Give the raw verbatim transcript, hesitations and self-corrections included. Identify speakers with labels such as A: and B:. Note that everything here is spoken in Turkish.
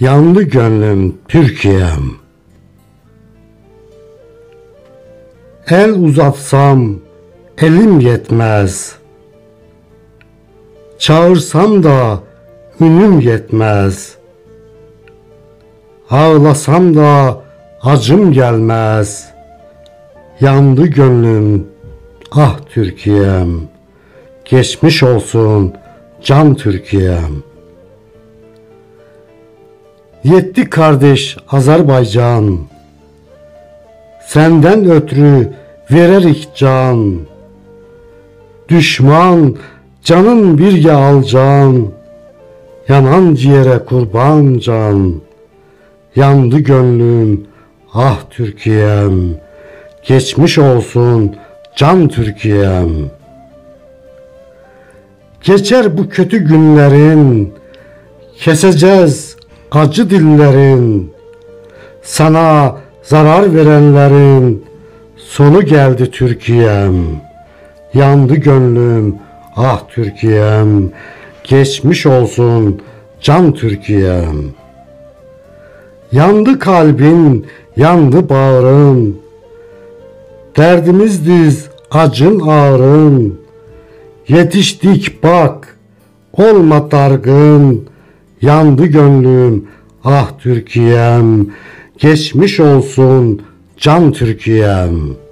A: Yandı gönlüm Türkiye'm. El uzatsam elim yetmez, çağırsam da ünüm yetmez. Ağlasam da acım gelmez. Yandı gönlüm ah Türkiye'm. Geçmiş olsun can Türkiye'm. Yetti kardeş Azerbaycan, senden ötürü vererik can. Düşman canın birge al can, yanan ciğere kurban can. Yandı gönlüm ah Türkiye'm. Geçmiş olsun can Türkiye'm. Geçer bu kötü günlerin, keseceğiz acı dillerin. Sana zarar verenlerin sonu geldi Türkiye'm. Yandı gönlüm ah Türkiye'm. Geçmiş olsun can Türkiye'm. Yandı kalbin, yandı bağrın. Derdimizdiz acın ağrın. Yetiştik bak, olma dargın. Yandı gönlüm ah Türkiye'm. Geçmiş olsun can Türkiye'm.